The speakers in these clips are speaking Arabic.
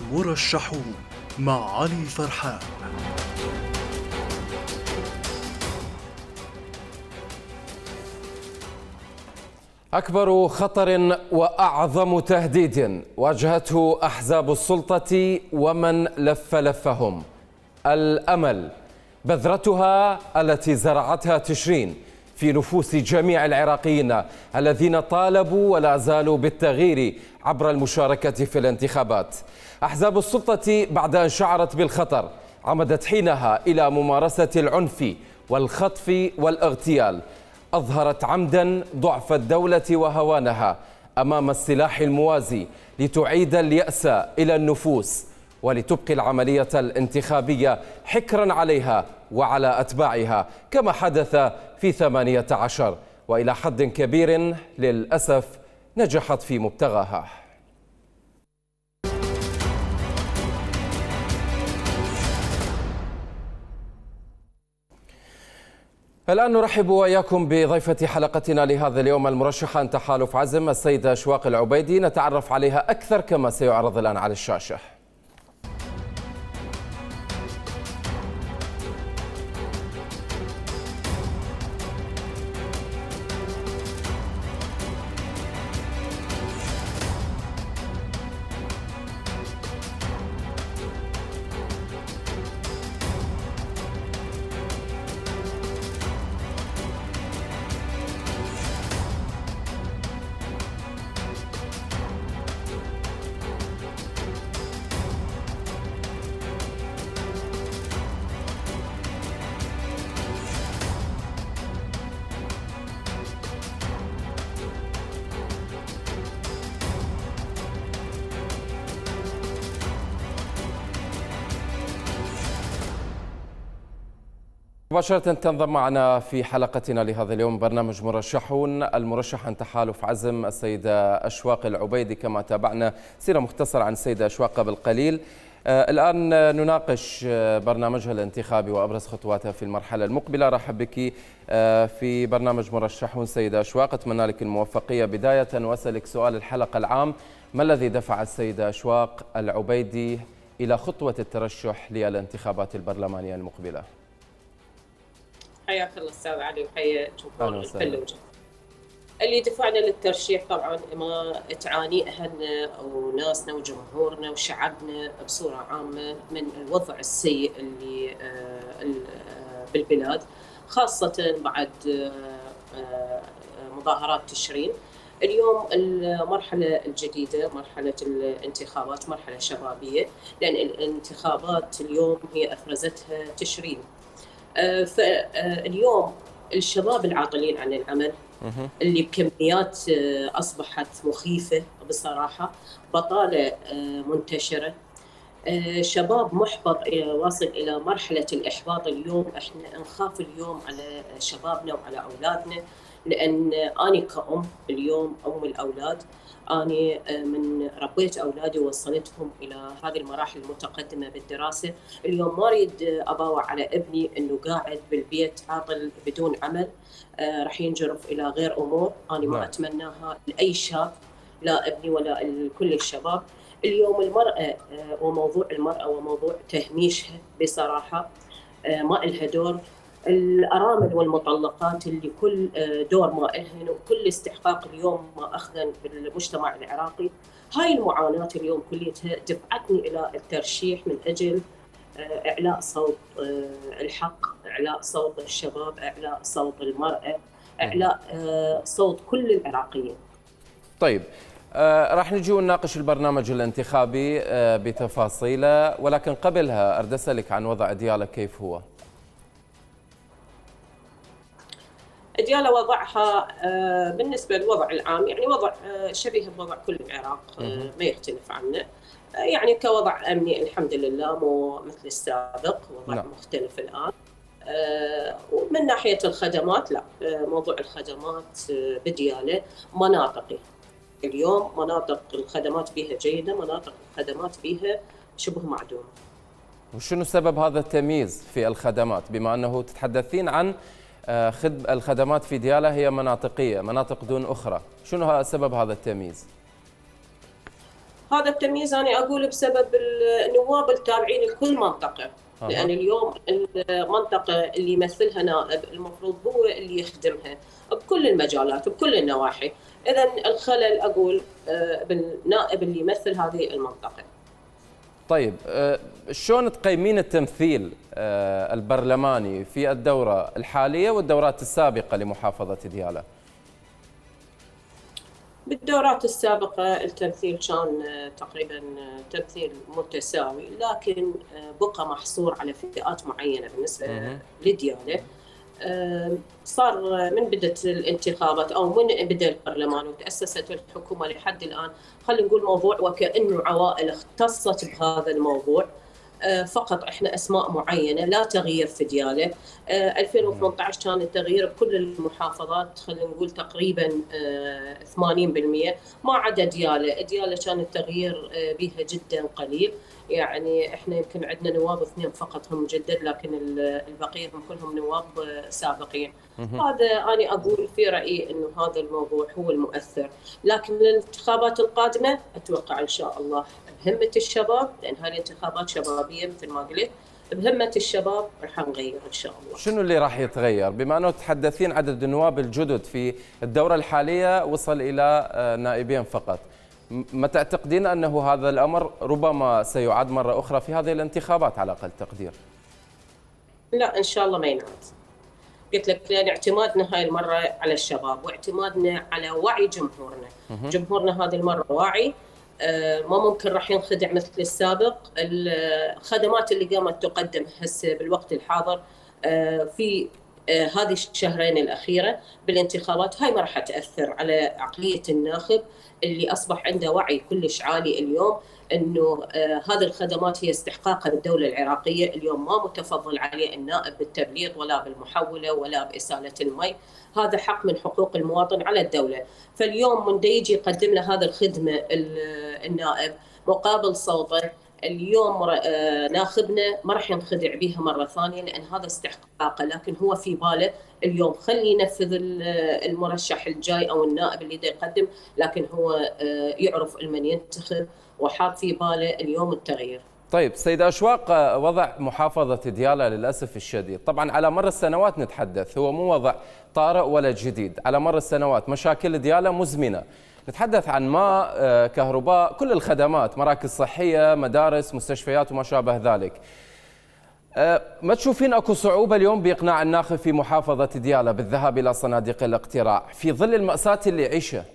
مرشحون مع علي فرحان. أكبر خطر وأعظم تهديد واجهته أحزاب السلطة ومن لف لفهم الأمل، بذرتها التي زرعتها تشرين في نفوس جميع العراقيين الذين طالبوا ولا زالوا بالتغيير عبر المشاركة في الانتخابات. أحزاب السلطة بعد أن شعرت بالخطر عمدت حينها إلى ممارسة العنف والخطف والاغتيال، أظهرت عمدا ضعف الدولة وهوانها أمام السلاح الموازي لتعيد اليأس إلى النفوس ولتبقي العملية الانتخابية حكرا عليها وعلى أتباعها كما حدث في 18 وإلى حد كبير للأسف نجحت في مبتغاها. الآن نرحب وإياكم بضيفة حلقتنا لهذا اليوم المرشحة عن تحالف عزم السيدة أشواق العبيدي، نتعرف عليها أكثر كما سيعرض الآن على الشاشة. مباشرة تنضم معنا في حلقتنا لهذا اليوم برنامج مرشحون المرشح عن تحالف عزم السيدة أشواق العبيدي. كما تابعنا سيرة مختصرة عن السيدة أشواق قبل قليل، الآن نناقش برنامجها الانتخابي وأبرز خطواتها في المرحلة المقبلة. رحب بك في برنامج مرشحون سيدة أشواق، أتمنى لك الموفقية. بداية وأسألك سؤال الحلقة العام: ما الذي دفع السيدة أشواق العبيدي إلى خطوة الترشح للانتخابات البرلمانية المقبلة؟ حياك الله استاذ علي وحيا جمهور الفلوجة. اللي دفعنا للترشيح طبعا ما تعاني اهلنا وناسنا وجمهورنا وشعبنا بصوره عامه من الوضع السيء اللي بالبلاد، خاصه بعد مظاهرات تشرين. اليوم المرحله الجديده مرحله الانتخابات مرحله شبابيه، لان الانتخابات اليوم هي افرزتها تشرين. فاليوم الشباب العاطلين عن العمل اللي بكميات أصبحت مخيفة بصراحة، بطالة منتشرة، شباب محبط واصل إلى مرحلة الإحباط. اليوم احنا نخاف اليوم على شبابنا وعلى أولادنا، لأن أنا كأم اليوم أم الأولاد، أنا من ربيت أولادي ووصلتهم إلى هذه المراحل المتقدمة بالدراسة. اليوم ما أريد أباوع على ابني أنه قاعد بالبيت عاطل بدون عمل، راح ينجرف إلى غير أمور أنا ما أتمناها لأي شاب، لا ابني ولا كل الشباب. اليوم المرأة وموضوع المرأة وموضوع تهميشها بصراحة ما إلها دور. الأرامل والمطلقات اللي كل دور ما إلهن وكل استحقاق اليوم ما أخذن بالمجتمع العراقي، هاي المعاناة اليوم كليتها دفعتني إلى الترشيح من أجل إعلاء صوت الحق، إعلاء صوت الشباب، إعلاء صوت المرأة، إعلاء صوت كل العراقيين. طيب، راح نجي ونناقش البرنامج الانتخابي بتفاصيله، ولكن قبلها أريد أسألك عن وضع ديالى كيف هو؟ ديالى وضعها بالنسبة للوضع العام يعني وضع شبيه بوضع كل العراق، ما يختلف عنه. يعني كوضع أمني الحمد لله مو مثل السابق، وضع مختلف الآن. ومن ناحية الخدمات لا، موضوع الخدمات بديالى مناطقي. اليوم مناطق الخدمات بها جيدة، مناطق الخدمات بها شبه معدومة. وشنو سبب هذا التمييز في الخدمات، بما أنه تتحدثين عن الخدمات في ديالى هي مناطقية، مناطق دون أخرى؟ شنو سبب هذا التمييز؟ هذا التمييز أنا أقول بسبب النواب التابعين لكل منطقة. لأن اليوم المنطقة اللي يمثلها نائب المفروض هو اللي يخدمها بكل المجالات بكل النواحي. إذا الخلل أقول بالنائب اللي يمثل هذه المنطقة. طيب شلون تقيمين التمثيل البرلماني في الدورة الحالية والدورات السابقة لمحافظة ديالى؟ بالدورات السابقة التمثيل كان تقريبا تمثيل متساوي، لكن بقى محصور على فئات معينة بالنسبة لديالى. صار من بدت الانتخابات أو من بدأ البرلمان وتأسست الحكومة لحد الآن، خلينا نقول موضوع وكأنه عوائل اختصت بهذا الموضوع. فقط احنا اسماء معينه، لا تغيير في ديالى. 2018 كان التغيير بكل المحافظات، خلينا نقول تقريبا 80%، ما عدا ديالى. ديالى كان التغيير بها جدا قليل، يعني احنا يمكن عندنا نواب 2 فقط هم مجدد، لكن البقيه هم كلهم نواب سابقين. هذا انا اقول في رايي انه هذا الموضوع هو المؤثر، لكن الانتخابات القادمه اتوقع ان شاء الله بهمه الشباب، لان هذه انتخابات شبابيه مثل ما قلت، بهمه الشباب راح نغير ان شاء الله. شنو اللي راح يتغير؟ بما انه تحدثين عدد النواب الجدد في الدوره الحاليه وصل الى نائبين فقط، ما تعتقدين انه هذا الامر ربما سيعاد مره اخرى في هذه الانتخابات على اقل تقدير؟ لا ان شاء الله ما ينعاد. قلت لك لان اعتمادنا هاي المره على الشباب، واعتمادنا على وعي جمهورنا. جمهورنا هذه المره واعي، ما ممكن راح ينخدع مثل السابق. الخدمات اللي قامت تقدم هسه بالوقت الحاضر في هذه الشهرين الأخيرة بالانتخابات، هاي ما راح تأثر على عقلية الناخب اللي أصبح عنده وعي كلش عالي اليوم أنه هذه الخدمات هي استحقاقها بالدولة العراقية. اليوم ما متفضل عليه النائب بالتبليغ ولا بالمحولة ولا بإسالة المي، هذا حق من حقوق المواطن على الدولة. فاليوم من يجي يقدم له هذه الخدمة النائب مقابل صوته، اليوم ناخبنا ما راح ينخدع بها مرة ثانية، لأن هذا استحقاقه. لكن هو في باله اليوم خلي ينفذ المرشح الجاي أو النائب اللي دا يقدم، لكن هو يعرف المن ينتخب وحاط في باله اليوم التغيير. طيب سيدة أشواق، وضع محافظة ديالى للأسف الشديد طبعا على مر السنوات نتحدث، هو مو وضع طارئ ولا جديد، على مر السنوات مشاكل ديالى مزمنة. نتحدث عن ماء، كهرباء، كل الخدمات، مراكز صحية، مدارس، مستشفيات وما شابه ذلك. ما تشوفين اكو صعوبة اليوم بإقناع الناخب في محافظة ديالى بالذهاب إلى صناديق الاقتراع في ظل المأساة اللي يعيشها؟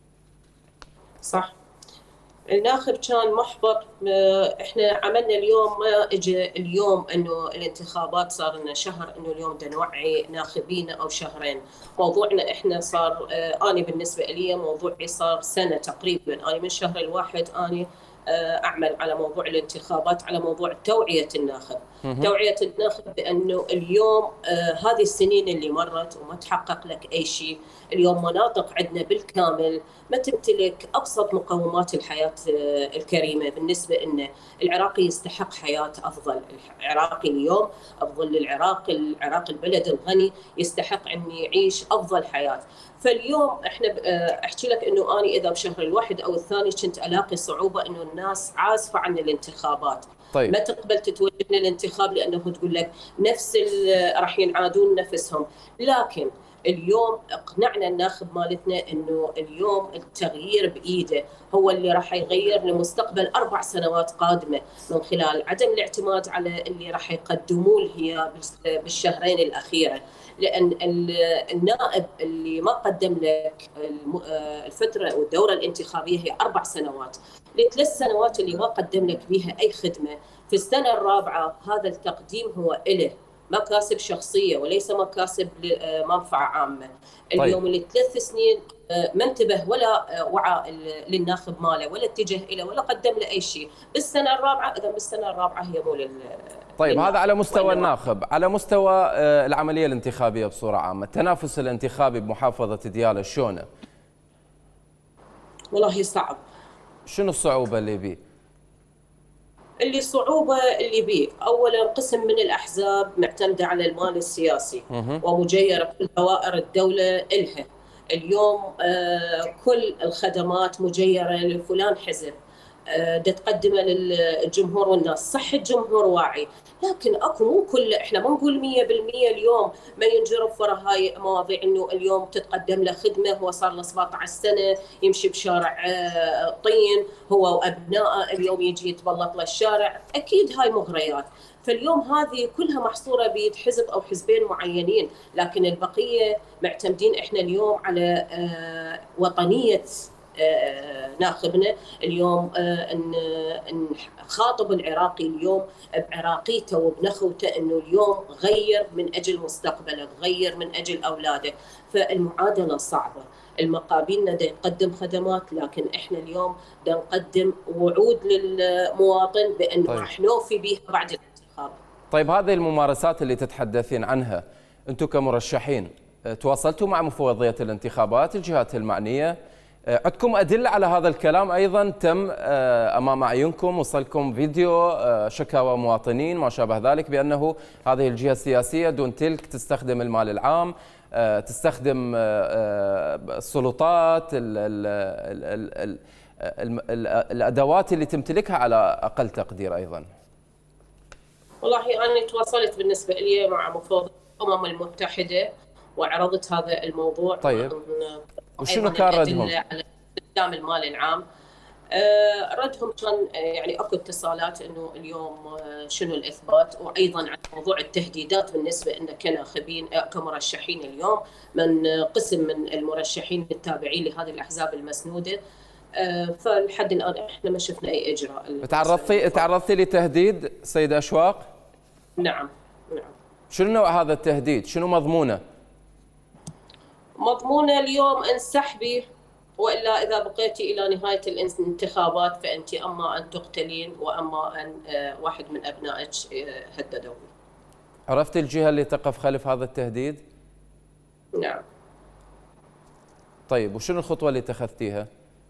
صح، الناخب كان محبط. احنا عملنا اليوم، ما اجى اليوم انه الانتخابات صار لنا شهر انه اليوم بدنا نوعي ناخبينا او شهرين. موضوعنا احنا صار انا بالنسبه لي موضوعي صار سنه تقريبا. انا من شهر الواحد انا اعمل على موضوع الانتخابات، على موضوع توعيه الناخب. توعيه الناخب بانه اليوم هذه السنين اللي مرت وما تحقق لك اي شيء، اليوم مناطق عندنا بالكامل ما تمتلك ابسط مقومات الحياه الكريمه. بالنسبه لنا العراقي يستحق حياه افضل، العراقي اليوم افضل للعراق، العراق البلد الغني يستحق ان يعيش افضل حياه. فاليوم احنا احكي لك انه انا اذا بشهر الواحد او الثاني كنت الاقي صعوبه انه الناس عازفه عن الانتخابات. طيب. ما تقبل تتوجه للانتخاب لانه تقول لك نفس راح ينعادون نفسهم. لكن اليوم اقنعنا الناخب مالتنا انه اليوم التغيير بايده، هو اللي راح يغير لمستقبل 4 سنوات قادمه من خلال عدم الاعتماد على اللي راح يقدموه هي بالشهرين الاخيره. لان النائب اللي ما قدم لك الفتره والدوره الانتخابيه هي 4 سنوات، ل3 سنوات اللي ما قدم لك بها اي خدمه، في السنه الرابعه هذا التقديم هو إله مكاسب شخصيه وليس مكاسب منفعه عامه. اليوم اللي 3 سنين ما انتبه ولا وعى للناخب ماله ولا اتجه اليه ولا قدم له اي شيء، بالسنه الرابعه اذا بالسنه الرابعه هي مو طيب هذا على مستوى الناخب، على مستوى العمليه الانتخابيه بصوره عامه، التنافس الانتخابي بمحافظه ديالى شلونه؟ والله صعب. شنو الصعوبه اللي بيه؟ اللي صعوبة اللي بيه أولا قسم من الأحزاب معتمدة على المال السياسي ومجيرة كل دوائر الدولة إلها. اليوم كل الخدمات مجيرة لفلان حزب، تقدمه للجمهور والناس. صح الجمهور واعي، لكن اكو مو كل، احنا ما نقول 100% اليوم ما ينجرف وراء هاي مواضيع انه اليوم تتقدم له خدمه، هو صار له 17 سنه يمشي بشارع طين هو وابنائه، اليوم يجي يتبلط له الشارع، اكيد هاي مغريات. فاليوم هذه كلها محصوره بيد حزب او حزبين معينين، لكن البقيه معتمدين احنا اليوم على وطنيه ناخبنا اليوم، ان خاطب العراقي اليوم بعراقيته وبنخوته، انه اليوم غير من اجل مستقبله، غير من اجل اولاده. فالمعادله صعبه، المقابلنا دا نقدم خدمات، لكن احنا اليوم دا نقدم وعود للمواطن بانه راح نوفي بها بعد الانتخاب. طيب هذه الممارسات اللي تتحدثين عنها، انتم كمرشحين تواصلتوا مع مفوضيه الانتخابات، الجهات المعنيه؟ عندكم أدلة على هذا الكلام أيضا؟ تم أمام أعينكم، وصلكم فيديو شكاوى مواطنين ما شابه ذلك بأنه هذه الجهة السياسية دون تلك تستخدم المال العام، تستخدم السلطات، الأدوات اللي تمتلكها على أقل تقدير أيضا؟ والله أنا تواصلت بالنسبة لي مع مفوضية الأمم المتحدة وعرضت هذا الموضوع. طيب وشنو كان ردهم؟ على استخدام المال العام. ردهم كان يعني اكو اتصالات انه اليوم شنو الاثبات، وايضا على موضوع التهديدات بالنسبه لنا كناخبين كمرشحين اليوم من قسم من المرشحين التابعين لهذه الاحزاب المسنوده. فلحد الان احنا ما شفنا اي اجراء. تعرضتي لتهديد سيدة أشواق؟ نعم. شنو نوع هذا التهديد؟ شنو مضمونه؟ مضمونه اليوم انسحبي، والا اذا بقيتي الى نهايه الانتخابات فانت اما ان تقتلين واما ان واحد من ابنائك هددوني. عرفتي الجهه اللي تقف خلف هذا التهديد؟ نعم. طيب وشنو الخطوه اللي اتخذتيها؟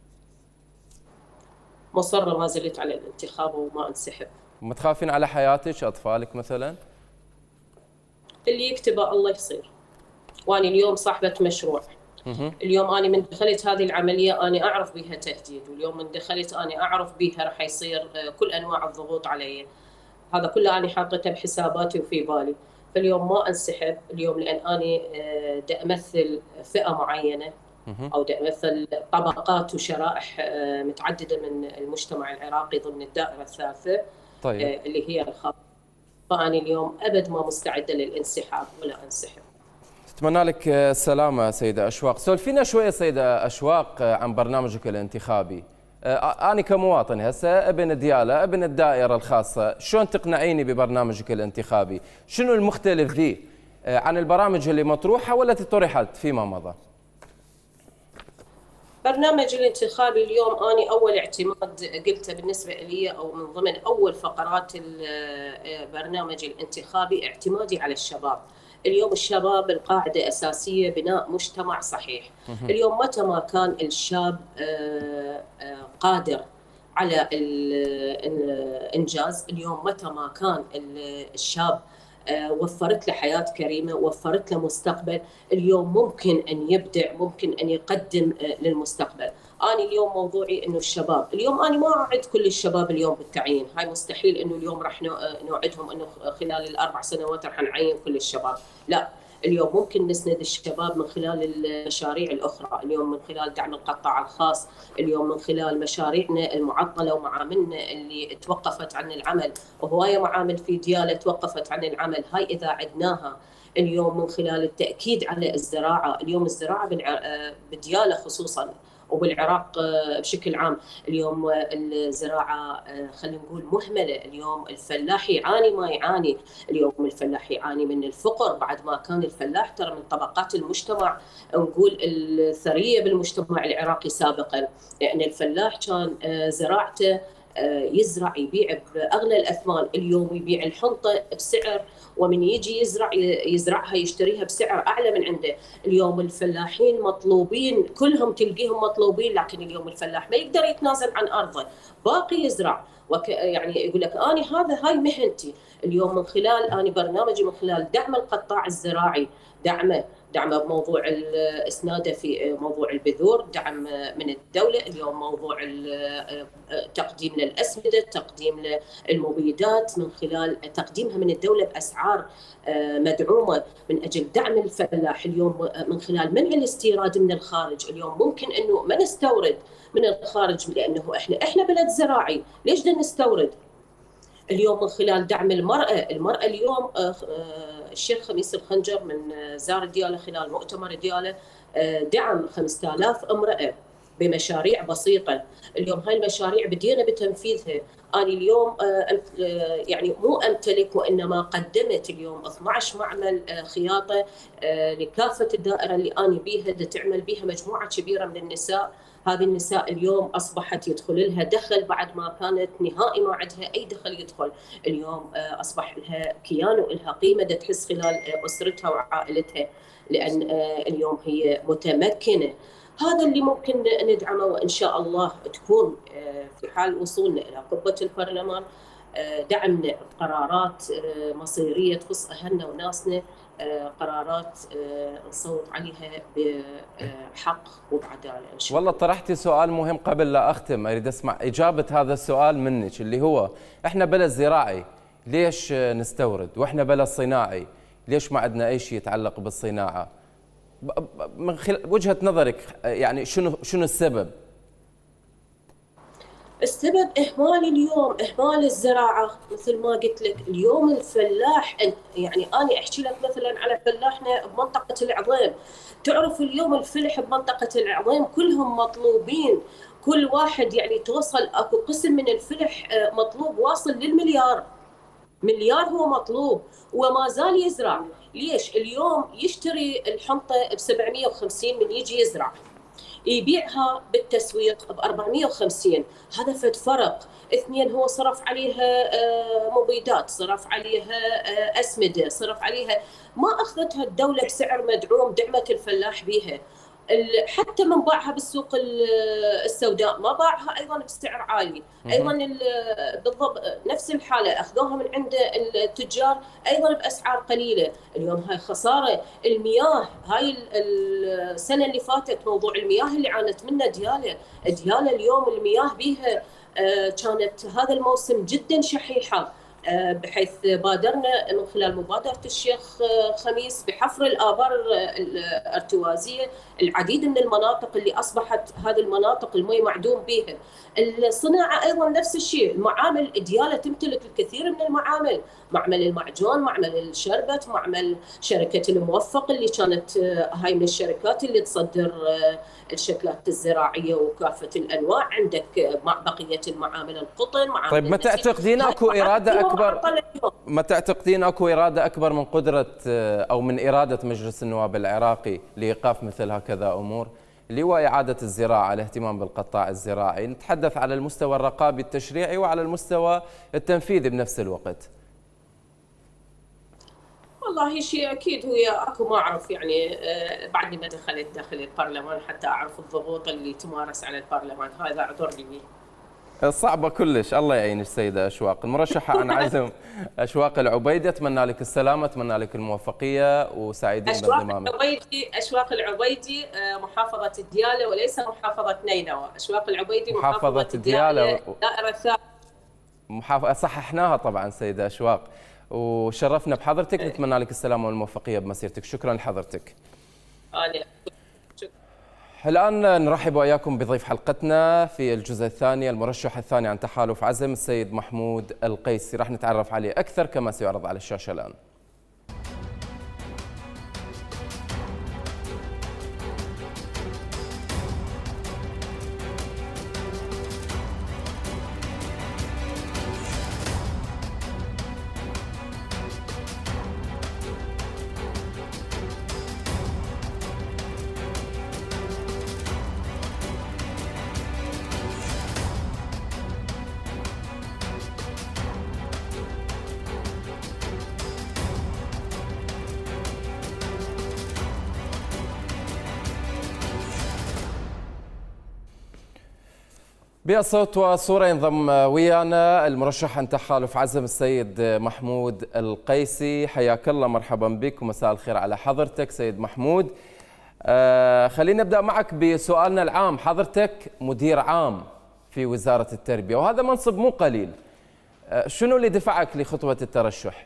مصره ما زلت على الانتخاب وما انسحب. ما تخافين على حياتك، اطفالك مثلا؟ اللي يكتبه الله يصير. وأنا اليوم صاحبة مشروع. اليوم أنا من دخلت هذه العملية أنا أعرف بها تهديد، واليوم من دخلت أنا أعرف بها راح يصير كل أنواع الضغوط علي. هذا كله أنا حاطته بحساباتي وفي بالي. فاليوم ما أنسحب اليوم، لأن أنا دا أمثل فئة معينة أو دا أمثل طبقات وشرائح متعددة من المجتمع العراقي ضمن الدائرة الثالثة. طيب. اللي هي الخاصة. فأنا اليوم أبد ما مستعدة للانسحاب ولا أنسحب. أتمنى لك السلامة سيدة أشواق. سولفينا شوية سيدة أشواق عن برنامجك الانتخابي. أنا كمواطن هسه ابن ديالى، ابن الدائرة الخاصة، شلون تقنعيني ببرنامجك الانتخابي؟ شنو المختلف فيه عن البرامج اللي مطروحة والتي طرحت فيما مضى؟ برنامج الانتخابي اليوم أنا أول اعتماد قلته بالنسبة لي، أو من ضمن أول فقرات البرنامج الانتخابي، اعتمادي على الشباب. اليوم الشباب القاعدة أساسية بناء مجتمع صحيح. اليوم متى ما كان الشاب قادر على الإنجاز، اليوم متى ما كان الشاب وفرت له حياة كريمة، وفرت له مستقبل، اليوم ممكن أن يبدع، ممكن أن يقدم للمستقبل. أنا اليوم موضوعي إنه الشباب، اليوم أنا ما أعد كل الشباب اليوم بالتعيين، هاي مستحيل إنه اليوم راح نوعدهم إنه خلال ال4 سنوات راح نعين كل الشباب، لا. اليوم ممكن نسند الشباب من خلال المشاريع الأخرى، اليوم من خلال دعم القطاع الخاص، اليوم من خلال مشاريعنا المعطلة ومعاملنا اللي توقفت عن العمل، وهواية معامل في ديالى توقفت عن العمل، هاي إذا عدناها اليوم من خلال التأكيد على الزراعة. اليوم الزراعة بديالى خصوصاً وبالعراق بشكل عام اليوم الزراعة خلينا نقول مهملة. اليوم الفلاح يعاني ما يعاني، اليوم الفلاح يعاني من الفقر، بعد ما كان الفلاح ترى من طبقات المجتمع نقول الثرية بالمجتمع العراقي سابقا، لأن الفلاح كان زراعته يزرع يبيع بأغلى الأثمان، اليوم يبيع الحنطة بسعر، ومن يجي يزرعها يشتريها بسعر أعلى من عنده. اليوم الفلاحين مطلوبين، كلهم تلقيهم مطلوبين، لكن اليوم الفلاح ما يقدر يتنازل عن أرضه، باقي يزرع، يعني يقول لك هاي مهنتي. اليوم من خلال برنامجي، من خلال دعم القطاع الزراعي، دعمه دعم بموضوع اسناده في موضوع البذور، دعم من الدوله. اليوم موضوع تقديم للاسمده، تقديم للمبيدات من خلال تقديمها من الدوله باسعار مدعومه من اجل دعم الفلاح. اليوم من خلال منع الاستيراد من الخارج، اليوم ممكن انه ما نستورد من الخارج لانه احنا بلد زراعي، ليش بدنا نستورد؟ اليوم من خلال دعم المرأة اليوم الشيخ خميس الخنجر من زار دياله خلال مؤتمر دياله دعم 5000 امرأة بمشاريع بسيطة. اليوم هاي المشاريع بدينا بتنفيذها. أنا اليوم يعني مو أمتلك وإنما قدمت اليوم 12 معمل خياطة لكافة الدائرة اللي أنا بيها تعمل بيها مجموعة كبيرة من النساء. هذه النساء اليوم أصبحت يدخل لها دخل بعد ما كانت نهائي ما عندها أي دخل يدخل. اليوم أصبح لها كيان ولها قيمة تحس خلال أسرتها وعائلتها، لأن اليوم هي متمكنة. هذا اللي ممكن ندعمه، وإن شاء الله تكون في حال وصولنا إلى قبة البرلمان دعمنا قرارات مصيرية تخص أهلنا وناسنا، قرارات نصوت عليها بحق وبعدالة إن شاء الله. والله طرحتي سؤال مهم قبل لا أختم، أريد أسمع إجابة هذا السؤال منك، اللي هو إحنا بلد زراعي ليش نستورد؟ وإحنا بلد صناعي ليش ما عندنا أي شيء يتعلق بالصناعة؟ من وجهة نظرك يعني شنو السبب؟ السبب اليوم إهمال الزراعة. مثل ما قلت لك اليوم الفلاح، يعني أنا أحكي لك مثلا على فلاحنا بمنطقة العظيم. تعرف اليوم الفلح بمنطقة العظيم كلهم مطلوبين، كل واحد يعني توصل أكو قسم من الفلح مطلوب واصل للمليار، مليار هو مطلوب وما زال يزرع. ليش؟ اليوم يشتري الحنطة ب750 من يجي يزرع، يبيعها بالتسويق ب450. هذا فد فرق. اثنين، هو صرف عليها مبيدات، صرف عليها أسمدة، صرف عليها، ما أخذتها الدولة بسعر مدعوم دعمت الفلاح بيها. حتى من باعها بالسوق السوداء ما باعها ايضا بسعر عالي. ايضا بالضبط نفس الحاله اخذوها من عند التجار ايضا باسعار قليله. اليوم هاي خساره. المياه هاي السنه اللي فاتت موضوع المياه اللي عانت منه دياله اليوم المياه بيها كانت هذا الموسم جدا شحيحه، بحيث بادرنا من خلال مبادرة الشيخ خميس بحفر الآبار الارتوازية العديد من المناطق اللي أصبحت هذه المناطق المي معدوم بها. الصناعة أيضا نفس الشيء. المعامل ديالة تمتلك الكثير من المعامل، معمل المعجون، معمل الشربت، معمل شركة الموفق اللي كانت هاي من الشركات اللي تصدر الشكلات الزراعية وكافة الأنواع. عندك مع بقية المعامل القطن، معامل طيب ما تعتقدين اكو إرادة أكبر؟ ما تعتقدين اكو إرادة أكبر من قدرة أو من إرادة مجلس النواب العراقي لإيقاف مثل هكذا أمور، اللي هو إعادة الزراعة، الاهتمام بالقطاع الزراعي؟ نتحدث على المستوى الرقابي التشريعي وعلى المستوى التنفيذي بنفس الوقت. والله شيء اكيد هو اكو، ما اعرف يعني بعدني ما دخلت داخل البرلمان حتى اعرف الضغوط اللي تمارس على البرلمان. هذا اعذرني به. صعبة كلش. الله يعينك سيدة أشواق. المرشحة عن عزم أشواق العبيدي، أتمنى لك السلامة، أتمنى لك الموفقية وسعيدين بانضمامك. أشواق العبيدي محافظة دياله وليس محافظة نينوى. أشواق العبيدي محافظة دياله دائرة الثالثة. صححناها طبعا سيدة أشواق، وشرفنا بحضرتك. نتمنى لك السلامة والموفقية بمسيرتك. شكرا لحضرتك. الآن نرحب وإياكم بضيف حلقتنا في الجزء الثاني، المرشح الثاني عن تحالف عزم السيد محمود القيسي. راح نتعرف عليه أكثر كما سيعرض على الشاشة الآن. بصوت وصورة ينضم ويانا المرشح عن تحالف عزم السيد محمود القيسي. حياك الله، مرحبا بك ومساء الخير على حضرتك سيد محمود. خلينا نبدأ معك بسؤالنا العام. حضرتك مدير عام في وزارة التربية وهذا منصب مو قليل، شنو اللي دفعك لخطوة الترشح؟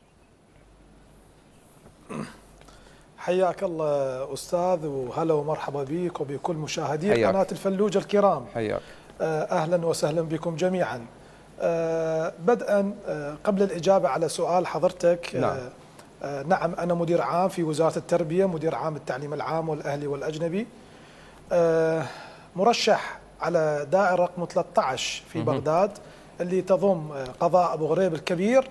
حياك الله أستاذ، وهلا ومرحبا بك وبكل مشاهدي قناة الفلوجة الكرام. حياك. أهلا وسهلا بكم جميعا. بدءا قبل الإجابة على سؤال حضرتك، نعم أنا مدير عام في وزارة التربية، مدير عام التعليم العام والأهلي والأجنبي، مرشح على دائرة رقم 13 في بغداد اللي تضم قضاء أبو غريب الكبير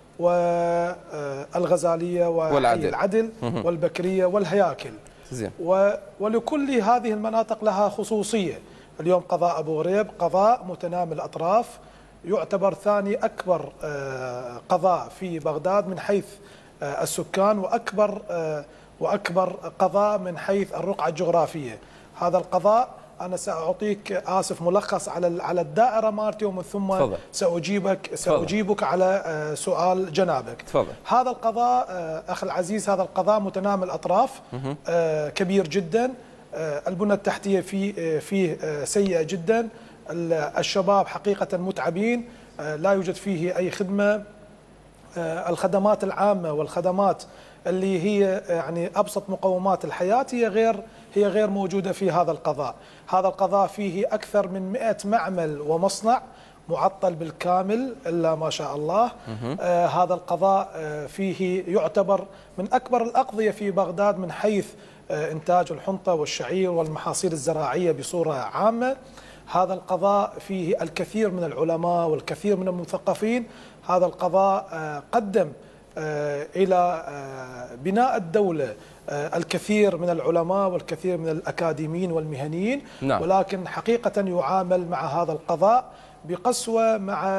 والغزالية وحي العدل والبكرية والهياكل. ولكل هذه المناطق لها خصوصية. اليوم قضاء أبو غريب قضاء متنامي الأطراف، يعتبر ثاني أكبر قضاء في بغداد من حيث السكان، وأكبر قضاء من حيث الرقعة الجغرافية. هذا القضاء أنا سأعطيك ملخص على الدائرة مالتي، ومن ثم سأجيبك على سؤال جنابك. تفضل. هذا القضاء أخي العزيز، هذا القضاء متنامي الأطراف، كبير جدا، البنى التحتية فيه سيئة جدا، الشباب حقيقة متعبين، لا يوجد فيه أي خدمة. الخدمات العامة والخدمات اللي هي يعني أبسط مقومات الحياة هي غير موجودة في هذا القضاء. هذا القضاء فيه أكثر من 100 معمل ومصنع معطل بالكامل إلا ما شاء الله. هذا القضاء فيه يعتبر من أكبر الأقضية في بغداد من حيث إنتاج الحنطة والشعير والمحاصيل الزراعية بصورة عامة. هذا القضاء فيه الكثير من العلماء والكثير من المثقفين. هذا القضاء قدم إلى بناء الدولة الكثير من العلماء والكثير من الأكاديميين والمهنيين. نعم. ولكن حقيقة يعامل مع هذا القضاء بقسوة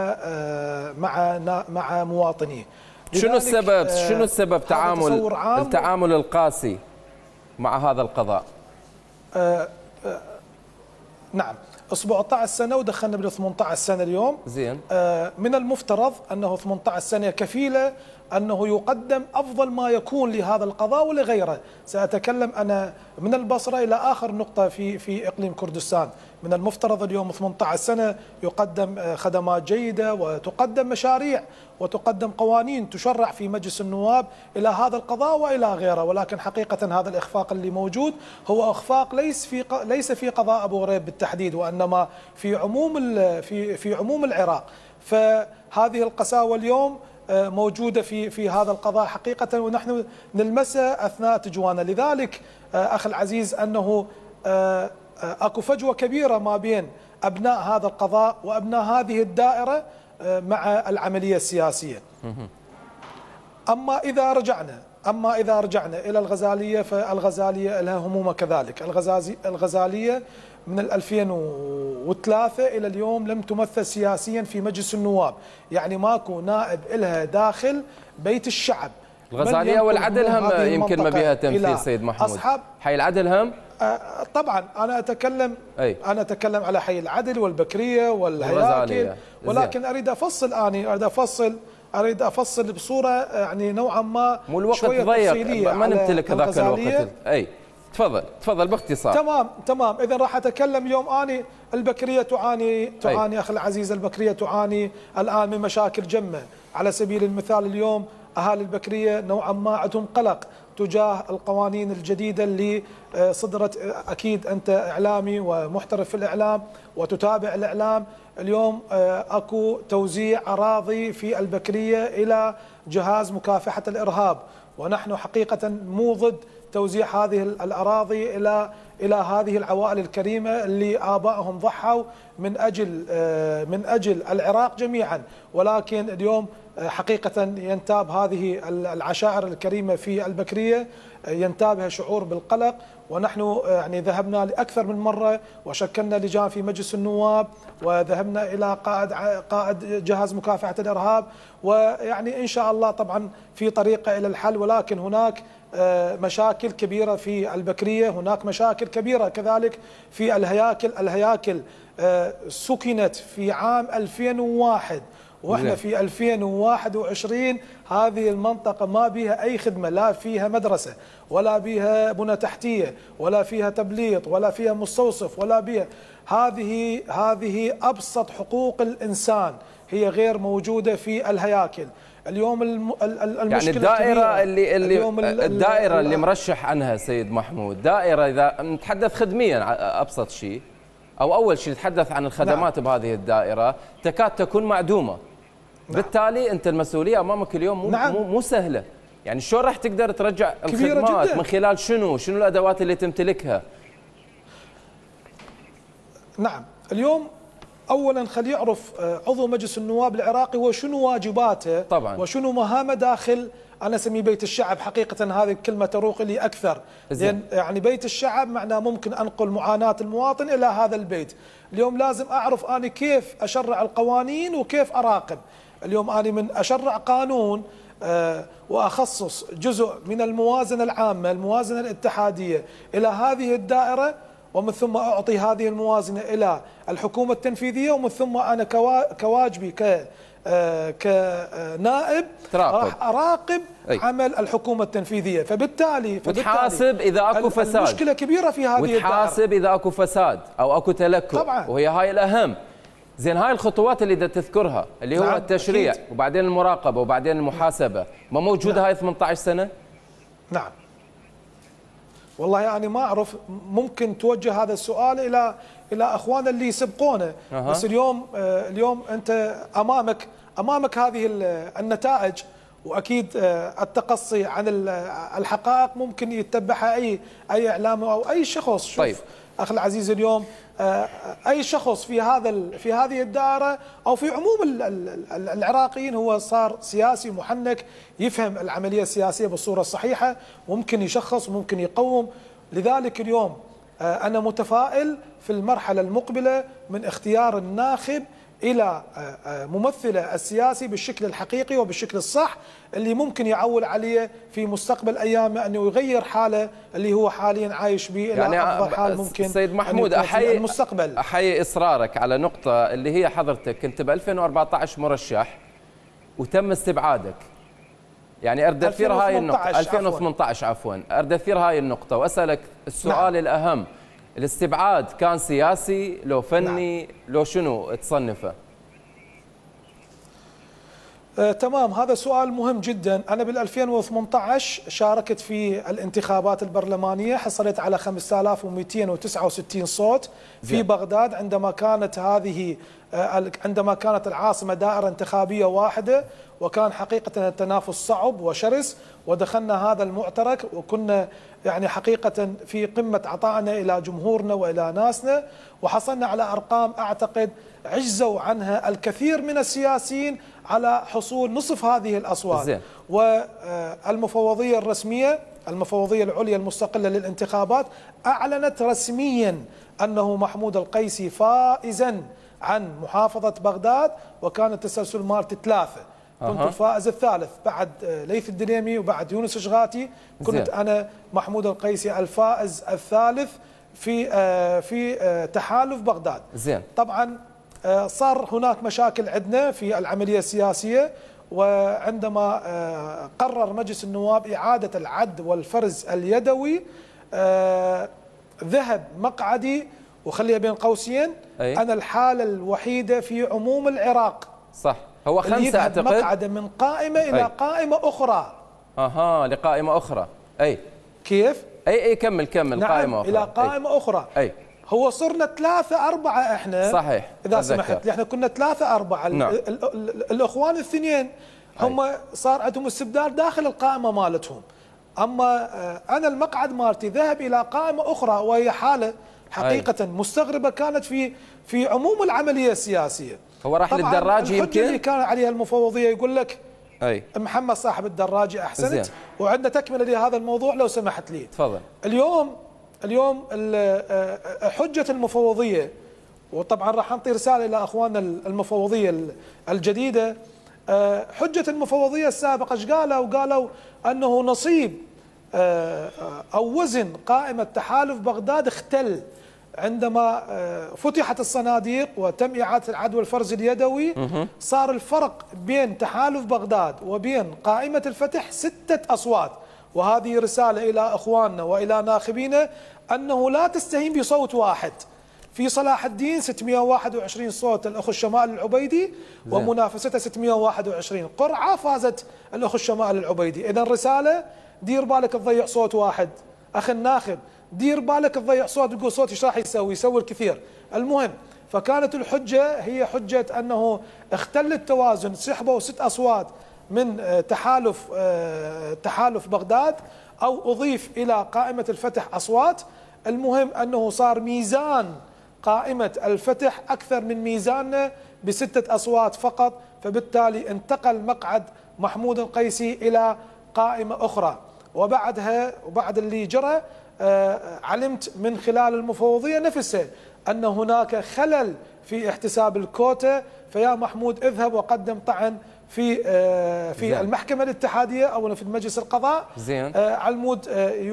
مع مواطنيه. شنو السبب التعامل القاسي مع هذا القضاء؟ نعم، 17 سنة ودخلنا بال 18 سنة اليوم. زين. من المفترض أنه 18 سنة كفيلة أنه يقدم أفضل ما يكون لهذا القضاء ولغيره. سأتكلم أنا من البصرة إلى آخر نقطة في إقليم كردستان. من المفترض اليوم 18 سنة يقدم خدمات جيدة، وتقدم مشاريع وتقدم قوانين تشرع في مجلس النواب إلى هذا القضاء وإلى غيره. ولكن حقيقة هذا الإخفاق اللي موجود هو إخفاق ليس في قضاء أبو غريب بالتحديد، وإنما في عموم العراق. فهذه القساوة اليوم موجودة في هذا القضاء حقيقة، ونحن نلمسها أثناء تجوانا. لذلك أخي العزيز أنه أكو فجوة كبيرة ما بين أبناء هذا القضاء وأبناء هذه الدائرة مع العملية السياسية. أما إذا رجعنا إلى الغزالية، فالغزالية لها همومة كذلك. الغزالية من 2003 إلى اليوم لم تمثل سياسيا في مجلس النواب، يعني ماكو نائب إلها داخل بيت الشعب. الغزالية والعدل هم يمكن ما بها تمثيل سيد محمود. حي العدل هم؟ طبعا أنا أتكلم على حي العدل والبكرية والهياكل، ولكن أريد أفصل بصورة يعني نوعا ما مو الوقت ضيق، ما نمتلك ذاك الوقت. تفضل باختصار. تمام. إذا راح أتكلم اليوم أنا البكرية تعاني أخي العزيز، البكرية تعاني الآن من مشاكل جمة. على سبيل المثال اليوم أهالي البكرية نوعا ما عندهم قلق تجاه القوانين الجديدة اللي صدرت. أكيد أنت إعلامي ومحترف في الإعلام وتتابع الإعلام. اليوم أكو توزيع أراضي في البكرية إلى جهاز مكافحة الإرهاب، ونحن حقيقة مو ضد توزيع هذه الأراضي إلى هذه العوائل الكريمة اللي آبائهم ضحوا من أجل العراق جميعا. ولكن اليوم حقيقة ينتاب هذه العشائر الكريمة في البكرية ينتابها شعور بالقلق، ونحن يعني ذهبنا لأكثر من مرة وشكلنا لجان في مجلس النواب، وذهبنا إلى قائد جهاز مكافحة الإرهاب، ويعني إن شاء الله طبعا في طريقة إلى الحل، ولكن هناك مشاكل كبيرة في البكرية، هناك مشاكل كبيرة كذلك في الهياكل سكنت في عام 2001 واحنا في 2021. هذه المنطقة ما بها أي خدمة، لا فيها مدرسة ولا بها بنى تحتية ولا فيها تبليط ولا فيها مستوصف ولا بها. هذه أبسط حقوق الإنسان هي غير موجودة في الهياكل. اليوم المشكلة يعني الدائرة اللي مرشح عنها سيد محمود، دائرة إذا نتحدث خدميا أبسط شيء أو أول شيء نتحدث عن الخدمات بهذه الدائرة تكاد تكون معدومة. بالتالي أنت المسؤولية أمامك اليوم مو سهلة. يعني شلون راح تقدر ترجع الخدمات جداً. من خلال شنو الأدوات اللي تمتلكها؟ نعم، اليوم اولا خلي يعرف عضو مجلس النواب العراقي وشنو واجباته طبعا وشنو مهامه داخل، انا اسميه بيت الشعب. حقيقه هذه الكلمه تروق لي اكثر، لان يعني بيت الشعب معناه ممكن انقل معاناه المواطن الى هذا البيت. اليوم لازم اعرف انا كيف اشرع القوانين وكيف اراقب. اليوم انا من اشرع قانون واخصص جزء من الموازنه العامه، الموازنه الاتحاديه، الى هذه الدائره، ومن ثم أعطي هذه الموازنة إلى الحكومة التنفيذية، ومن ثم أنا كواجبي كنائب راح أراقب عمل الحكومة التنفيذية. فبالتالي وتحاسب إذا أكو فساد. المشكلة كبيرة في هذه الدائرة، وتحاسب إذا أكو فساد أو أكو تلكؤ طبعا، وهي هاي الأهم. زين، هاي الخطوات اللي دا تذكرها اللي هو التشريع أكيد، وبعدين المراقبة وبعدين المحاسبة، ما موجودة هاي 18 سنة؟ نعم. والله يعني ما أعرف، ممكن توجه هذا السؤال إلى أخواننا اللي يسبقونه. بس اليوم أنت أمامك هذه النتائج، وأكيد التقصي عن الحقائق ممكن يتبعها أي إعلامي أو أي شخص. شوف طيب. أخي العزيز، اليوم أي شخص في هذه الدائرة أو في عموم العراقيين هو صار سياسي محنك، يفهم العملية السياسية بالصورة الصحيحة، ممكن يشخص وممكن يقوم. لذلك اليوم أنا متفائل في المرحلة المقبلة من اختيار الناخب إلى ممثله السياسي بالشكل الحقيقي وبالشكل الصح اللي ممكن يعول عليه في مستقبل أيامه، أنه يغير حاله اللي هو حاليا عايش به إلى يعني أفضل حال ممكن. سيد محمود، أحيي إصرارك على نقطة اللي هي حضرتك كنت ب 2014 مرشح وتم استبعادك. يعني أريد أثير هاي النقطة 2018 عفوا، أريد أثير هاي النقطة وأسألك السؤال الأهم، الاستبعاد كان سياسي لو فني لو شنو تصنفه؟ تمام، هذا سؤال مهم جدا. أنا بال 2018 شاركت في الانتخابات البرلمانية، حصلت على 5269 صوت في بغداد عندما كانت العاصمة دائرة انتخابية واحدة، وكان حقيقة التنافس صعب وشرس، ودخلنا هذا المعترك وكنا يعني حقيقة في قمة عطائنا إلى جمهورنا وإلى ناسنا، وحصلنا على أرقام أعتقد عجزوا عنها الكثير من السياسيين على حصول نصف هذه الأصوات. والمفوضية الرسمية، المفوضية العليا المستقلة للانتخابات، أعلنت رسميا أنه محمود القيسي فائزا عن محافظة بغداد، وكان التسلسل مالتي 3. كنت الفائز الثالث بعد ليث الدليمي وبعد يونس شغاتي، كنت أنا محمود القيسي الفائز الثالث في تحالف بغداد. زين. طبعا صار هناك مشاكل عندنا في العملية السياسية، وعندما قرر مجلس النواب إعادة العد والفرز اليدوي، ذهب مقعدي، وخليها بين قوسين أنا الحالة الوحيدة في عموم العراق. صح، هو 5 أعتقد مقعد من قائمة إلى قائمة أخرى. لقائمة أخرى. كيف؟ كمل. نعم، قائمة أخرى إلى قائمة أخرى. هو صرنا 3-4 إحنا. صحيح، إذا سمحت لي، إحنا كنا 3-4. نعم. الأخوان الاثنين هم صار عندهم استبدال داخل القائمة مالتهم، أما أنا المقعد مالتي ذهب إلى قائمة أخرى، وهي حالة حقيقة مستغربة كانت في عموم العملية السياسية. هو راح للدراجة يمكن. الحجة اللي كان عليها المفوضية يقول لك أي محمد صاحب الدراجة أحسنت زين. وعندنا تكملة لهذا الموضوع لو سمحت لي. تفضل. اليوم حجة المفوضية، وطبعا راح نعطي رسالة إلى أخواننا المفوضية الجديدة. حجة المفوضية السابقة ايش قالوا؟ قالوا أنه نصيب أو وزن قائمة تحالف بغداد اختل عندما فتحت الصناديق وتم إعادة العد والفرز اليدوي. صار الفرق بين تحالف بغداد وبين قائمة الفتح 6 أصوات. وهذه رسالة إلى أخواننا وإلى ناخبينا أنه لا تستهين بصوت واحد. في صلاح الدين 621 صوت الأخ الشمال العبيدي ومنافسته 621. قرعة فازت الأخ الشمال العبيدي. إذا رسالة دير بالك تضيع صوت واحد أخي الناخب، دير بالك تضيع صوت تقول صوت ايش راح يسوي الكثير. المهم فكانت الحجة هي حجة أنه اختل التوازن، سحبوا 6 أصوات من تحالف بغداد أو أضيف إلى قائمة الفتح أصوات. المهم أنه صار ميزان قائمة الفتح أكثر من ميزاننا ب6 أصوات فقط، فبالتالي انتقل مقعد محمود القيسي إلى قائمة أخرى. وبعد اللي جرى علمت من خلال المفوضية نفسها أن هناك خلل في احتساب الكوتا. فيا محمود اذهب وقدم طعن في المحكمة الاتحادية أو في مجلس القضاء. علمود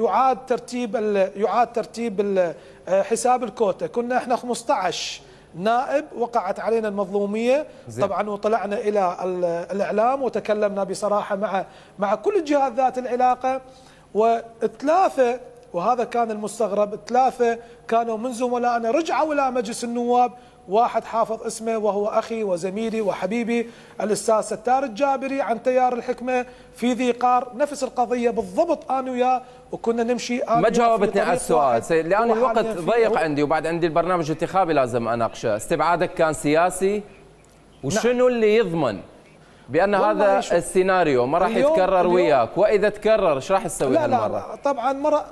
يعاد ترتيب حساب الكوتا. كنا احنا 15 نائب وقعت علينا المظلومية طبعا، وطلعنا إلى الإعلام وتكلمنا بصراحة مع كل الجهات ذات العلاقة. وثلاثة، وهذا كان المستغرب، 3 كانوا من زملائنا رجعوا إلى مجلس النواب. واحد حافظ اسمه وهو أخي وزميلي وحبيبي الأستاذ ستار الجابري عن تيار الحكمة في ذي قار، نفس القضية بالضبط أنا وياه وكنا نمشي. ما جاوبتني على السؤال لأن الوقت ضيق عندي وبعد عندي البرنامج الانتخابي لازم أناقشه. استبعادك كان سياسي، وشنو اللي يضمن بأن هذا السيناريو ما راح يتكرر وياك؟ وإذا تكرر ايش راح تسوي هالمرة؟ لا طبعا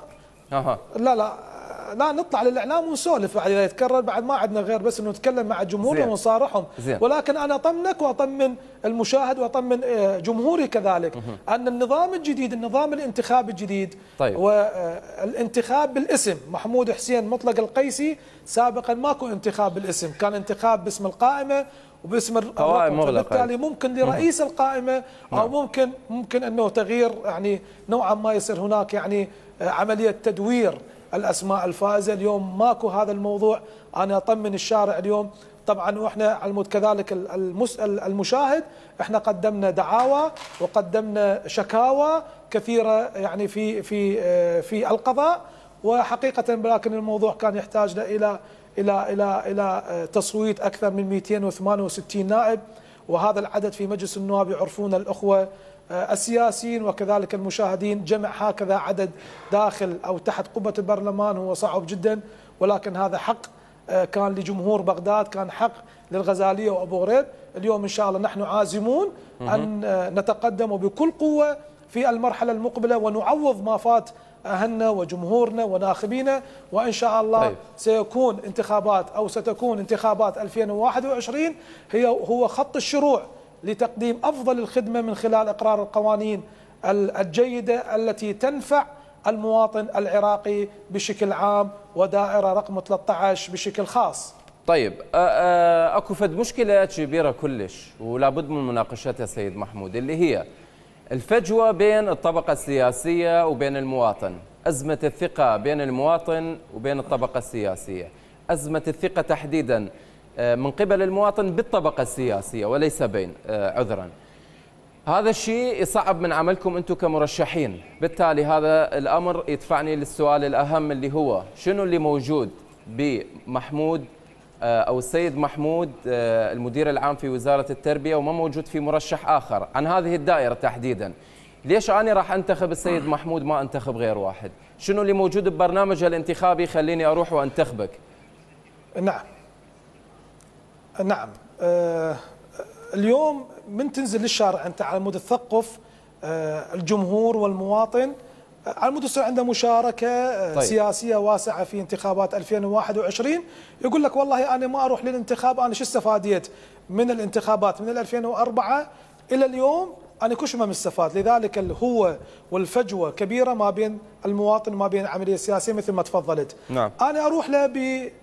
لا نطلع للإعلام ونسولف بعد إذا يتكرر. بعد ما عندنا غير بس إنه نتكلم مع جمهورنا ونصارحهم. ولكن أنا أطمنك وأطمن المشاهد وأطمن جمهوري كذلك أن النظام الجديد، النظام الانتخابي الجديد، والانتخاب بالاسم محمود حسين مطلق القيسي. سابقا ماكو انتخاب بالاسم، كان انتخاب باسم القائمة وباسم الرقم. فبالتالي ممكن لرئيس القائمة أو ممكن أنه تغيير، يعني نوعا ما يصير هناك يعني عملية تدوير الأسماء الفائزة. اليوم ماكو هذا الموضوع. أنا أطمن الشارع اليوم طبعا، وإحنا على كذلك المشاهد احنا قدمنا دعاوى وقدمنا شكاوى كثيرة يعني في القضاء. وحقيقة لكن الموضوع كان يحتاج إلى تصويت أكثر من 268 نائب، وهذا العدد في مجلس النواب يعرفون الأخوة السياسيين وكذلك المشاهدين. جمع هكذا عدد داخل أو تحت قبة البرلمان هو صعب جدا، ولكن هذا حق كان لجمهور بغداد، كان حق للغزالية وأبو غريب. اليوم إن شاء الله نحن عازمون أن نتقدم بكل قوة في المرحلة المقبلة ونعوض ما فات أهلنا وجمهورنا وناخبينا. وإن شاء الله سيكون انتخابات أو ستكون انتخابات 2021 هو خط الشروع لتقديم أفضل الخدمة من خلال إقرار القوانين الجيدة التي تنفع المواطن العراقي بشكل عام ودائرة رقم 13 بشكل خاص. طيب اكو فد مشكلة كبيرة كلش ولا بد من مناقشتها سيد محمود، اللي هي الفجوة بين الطبقة السياسية وبين المواطن. أزمة الثقة بين المواطن وبين الطبقة السياسية، أزمة الثقة تحديدا من قبل المواطن بالطبقة السياسية وليس بين عذرا. هذا الشيء يصعب من عملكم أنتم كمرشحين. بالتالي هذا الأمر يدفعني للسؤال الأهم اللي هو شنو اللي موجود بمحمود أو السيد محمود المدير العام في وزارة التربية وما موجود في مرشح آخر عن هذه الدائرة تحديدا؟ ليش أنا راح أنتخب السيد محمود ما أنتخب غير واحد؟ شنو اللي موجود ببرنامج الانتخابي خليني أروح وأنتخبك؟ نعم. اليوم من تنزل للشارع أنت على مود تثقف الجمهور والمواطن على مود يصير عنده مشاركة سياسية واسعة في انتخابات 2021. يقول لك والله أنا ما أروح للانتخاب، أنا شو استفاديت من الانتخابات من 2004 إلى اليوم أنا كل ما مستفاد. لذلك الهوة والفجوة كبيرة ما بين المواطن وما بين العملية السياسية مثل ما تفضلت. نعم. أنا أروح له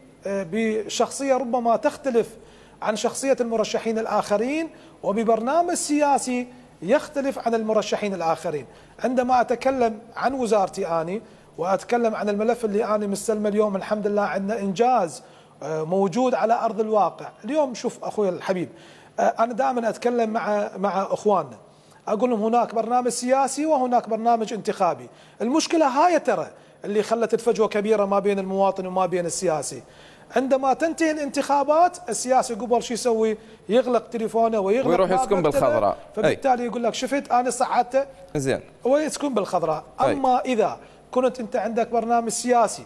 بشخصية ربما تختلف عن شخصية المرشحين الآخرين، وببرنامج سياسي يختلف عن المرشحين الآخرين. عندما أتكلم عن وزارتي أنا وأتكلم عن الملف اللي أنا مستلمه اليوم، الحمد لله عندنا إنجاز موجود على أرض الواقع. اليوم شوف أخوي الحبيب، أنا دائما أتكلم مع أخواننا أقول لهم هناك برنامج سياسي وهناك برنامج انتخابي. المشكلة هاي ترى اللي خلت الفجوة كبيرة ما بين المواطن وما بين السياسي. عندما تنتهي الانتخابات السياسي قبل شو يسوي؟ يغلق تليفونه ويروح يسكن بالخضراء، فبالتالي يقول لك شفت أنا صعدته زين ويسكن بالخضراء. أما إذا كنت أنت عندك برنامج سياسي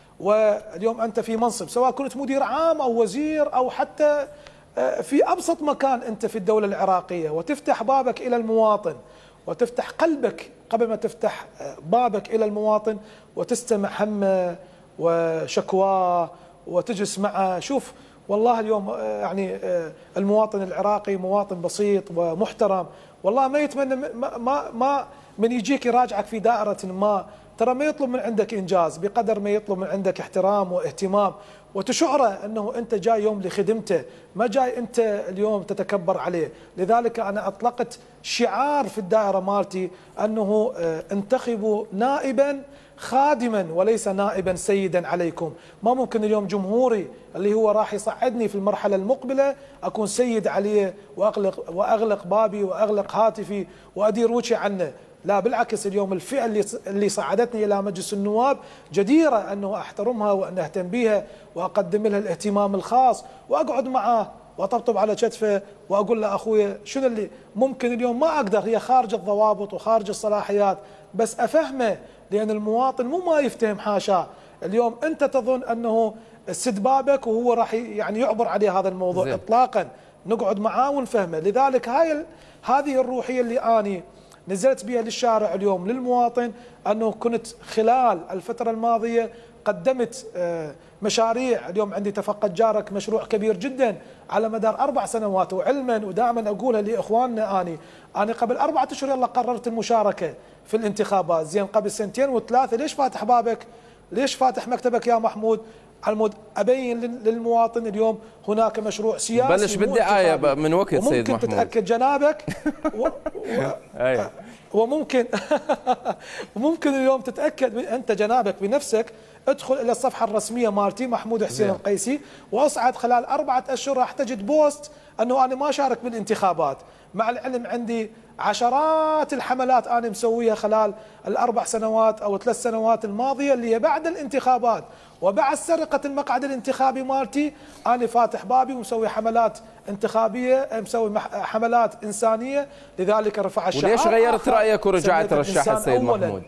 واليوم أنت في منصب، سواء كنت مدير عام أو وزير أو حتى في أبسط مكان أنت في الدولة العراقية، وتفتح بابك إلى المواطن وتفتح قلبك قبل ما تفتح بابك إلى المواطن وتستمع همه وشكواه وتجلس معه. شوف والله اليوم يعني المواطن العراقي مواطن بسيط ومحترم، والله ما يتمنى ما من يجيك يراجعك في دائرة ما، ترى ما يطلب من عندك إنجاز بقدر ما يطلب من عندك احترام واهتمام، وتشعره أنه أنت جاي يوم لخدمته، ما جاي أنت اليوم تتكبر عليه. لذلك أنا أطلقت شعار في الدائرة مالتي أنه انتخبوا نائبا خادما وليس نائبا سيدا عليكم. ما ممكن اليوم جمهوري اللي هو راح يصعدني في المرحلة المقبلة أكون سيد عليه وأغلق بابي وأغلق هاتفي وأدير وجهي عنه. لا بالعكس، اليوم الفئة اللي صعدتني إلى مجلس النواب جديرة أنه أحترمها وأن أهتم بها وأقدم لها الاهتمام الخاص، وأقعد معه وأطبطب على كتفه وأقول له أخويا شنو اللي ممكن اليوم ما أقدر، هي خارج الضوابط وخارج الصلاحيات، بس أفهمه، لأن المواطن مو ما يفتهم حاشا. اليوم أنت تظن أنه سد بابك وهو راح يعني يعبر عليه هذا الموضوع زي. إطلاقا، نقعد معاه ونفهمه. لذلك هذه الروحية اللي أنا نزلت بها للشارع اليوم للمواطن، أنه كنت خلال الفترة الماضية قدمت مشاريع. اليوم عندي تفقد جارك مشروع كبير جدا على مدار 4 سنوات، وعلما ودائما أقولها لإخواننا، أنا قبل 4 أشهر يلا قررت المشاركة في الانتخابات. زين قبل 2 و3 ليش فاتح بابك؟ ليش فاتح مكتبك يا محمود؟ على المود أبين للمواطن اليوم هناك مشروع سياسي بلش بالدعاية من وقت سيد محمود، وممكن تتأكد جنابك وممكن وممكن اليوم تتأكد أنت جنابك بنفسك. ادخل إلى الصفحة الرسمية مالتي محمود حسين القيسي واصعد خلال 4 أشهر راح تجد بوست أنه أنا ما شارك بالانتخابات. مع العلم عندي عشرات الحملات أنا مسويها خلال ال4 سنوات أو 3 سنوات الماضية اللي هي بعد الانتخابات وبعد سرقة المقعد الانتخابي مالتي. أنا فاتح بابي ومسوي حملات انتخابية، مسوي حملات إنسانية. لذلك رفع الشعار. وليش غيرت رأيك ورجعت رشحت السيد محمود؟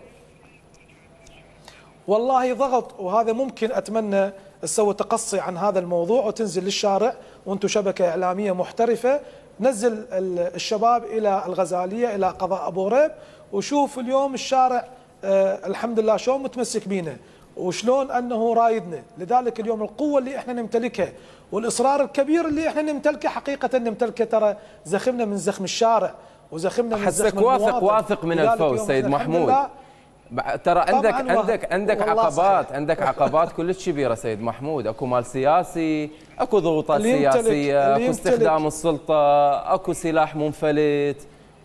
والله ضغط، وهذا ممكن أتمنى تسوي تقصي عن هذا الموضوع وتنزل للشارع، وانتم شبكة إعلامية محترفة، نزل الشباب إلى الغزالية إلى قضاء أبو غريب وشوف اليوم الشارع الحمد لله شلون متمسك بينا وشلون أنه رايدنا. لذلك اليوم القوة اللي احنا نمتلكها والإصرار الكبير اللي احنا نمتلكه، حقيقة نمتلكه ترى زخمنا من زخم الشارع وزخمنا من زخم المواطن. واثق من الفوز سيد محمود. ترى عندك عقبات عقبات كلش كبيره سيد محمود. اكو مال سياسي، اكو ضغوطات سياسيه، اكو استخدام السلطه، اكو سلاح منفلت.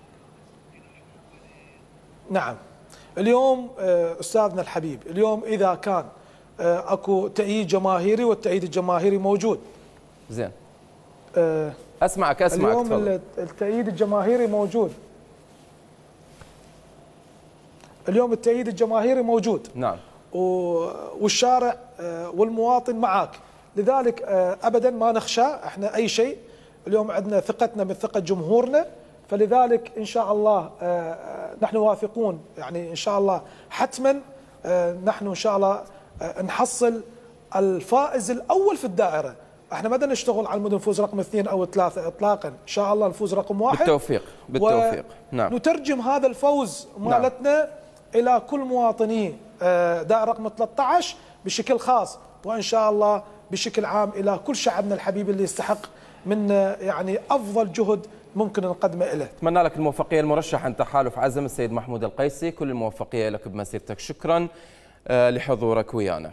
نعم اليوم استاذنا الحبيب، اليوم اذا كان اكو تأييد جماهيري والتأييد الجماهيري موجود. زين اسمعك اليوم تفضل. التأييد الجماهيري موجود. اليوم التأييد الجماهيري موجود. نعم. والشارع والمواطن معك. لذلك أبدا ما نخشى احنا أي شيء. اليوم عندنا ثقتنا من ثقة جمهورنا، فلذلك إن شاء الله نحن واثقون، يعني إن شاء الله حتما نحن إن شاء الله نحصل الفائز الأول في الدائرة. احنا ما بدنا نشتغل على المدن نفوز رقم 2 أو 3 إطلاقا، إن شاء الله نفوز رقم 1 بالتوفيق. نعم. نترجم هذا الفوز مالتنا إلى كل مواطني دائرة رقم 13 بشكل خاص، وإن شاء الله بشكل عام إلى كل شعبنا الحبيب اللي يستحق من يعني أفضل جهد ممكن نقدمه له. أتمنى لك الموفقية. المرشح عن تحالف عزم السيد محمود القيسي، كل الموفقية لك بمسيرتك. شكرا لحضورك ويانا.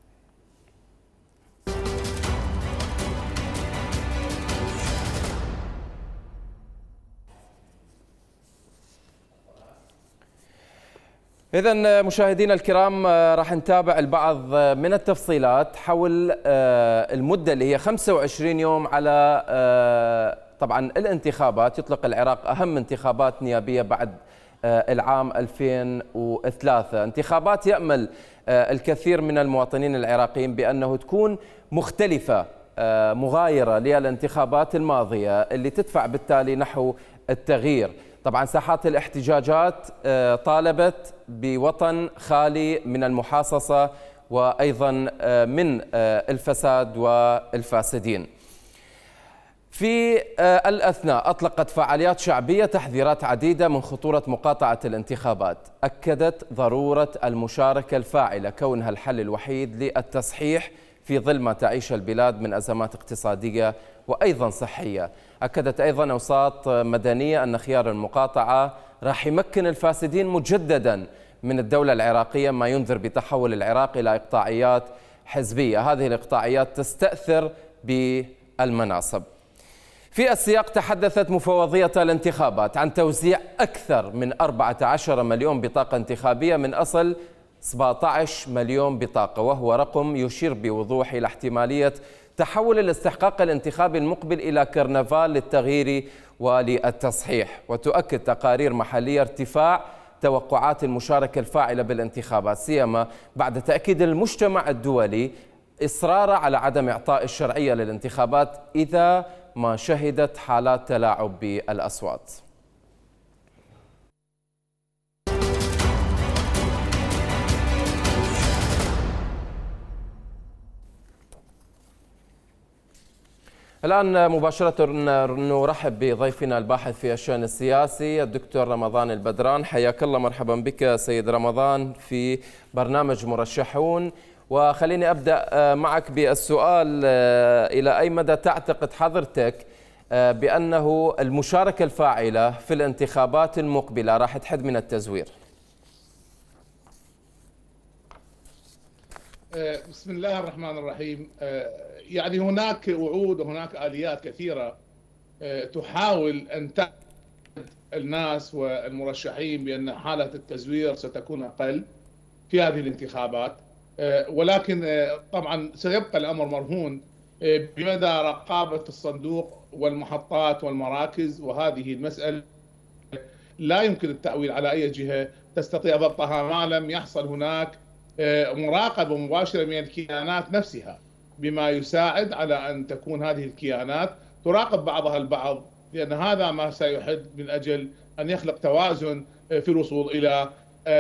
إذن مشاهدينا الكرام، راح نتابع البعض من التفصيلات حول المدة اللي هي 25 يوم على طبعا الانتخابات. يطلق العراق أهم انتخابات نيابية بعد العام 2003، انتخابات يأمل الكثير من المواطنين العراقيين بأنه تكون مختلفة مغايرة للانتخابات الماضية اللي تدفع بالتالي نحو التغيير. طبعا ساحات الاحتجاجات طالبت بوطن خالي من المحاصصة وأيضا من الفساد والفاسدين. في الأثناء أطلقت فعاليات شعبية تحذيرات عديدة من خطورة مقاطعة الانتخابات، أكدت ضرورة المشاركة الفاعلة كونها الحل الوحيد للتصحيح في ظل ما تعيش البلاد من أزمات اقتصادية وأيضا صحية. أكدت أيضا أوساط مدنية أن خيار المقاطعة راح يمكن الفاسدين مجددا من الدولة العراقية، ما ينذر بتحول العراق إلى إقطاعيات حزبية. هذه الإقطاعيات تستأثر بالمناصب. في السياق تحدثت مفوضية الانتخابات عن توزيع أكثر من 14 مليون بطاقة انتخابية من أصل 17 مليون بطاقة، وهو رقم يشير بوضوح إلى احتمالية تحول الاستحقاق الانتخابي المقبل إلى كرنفال للتغيير وللتصحيح. وتؤكد تقارير محلية ارتفاع توقعات المشاركة الفاعلة بالانتخابات، سيما بعد تأكيد المجتمع الدولي إصراره على عدم إعطاء الشرعية للانتخابات إذا ما شهدت حالات تلاعب بالأصوات. الآن مباشرة نرحب بضيفنا الباحث في الشأن السياسي الدكتور رمضان البدران. حياك الله، مرحبا بك سيد رمضان في برنامج مرشحون. وخليني أبدأ معك بالسؤال، إلى أي مدى تعتقد حضرتك بأنه المشاركة الفاعلة في الانتخابات المقبلة راح تحد من التزوير؟ بسم الله الرحمن الرحيم. يعني هناك وعود وهناك آليات كثيرة تحاول أن تعد الناس والمرشحين بأن حالة التزوير ستكون أقل في هذه الانتخابات، ولكن طبعا سيبقى الأمر مرهون بمدى رقابة الصندوق والمحطات والمراكز، وهذه المسألة لا يمكن التأويل على أي جهة تستطيع ضبطها ما لم يحصل هناك مراقبة مباشرة من الكيانات نفسها، بما يساعد على أن تكون هذه الكيانات تراقب بعضها البعض، لأن هذا ما سيحد من أجل أن يخلق توازن في الوصول إلى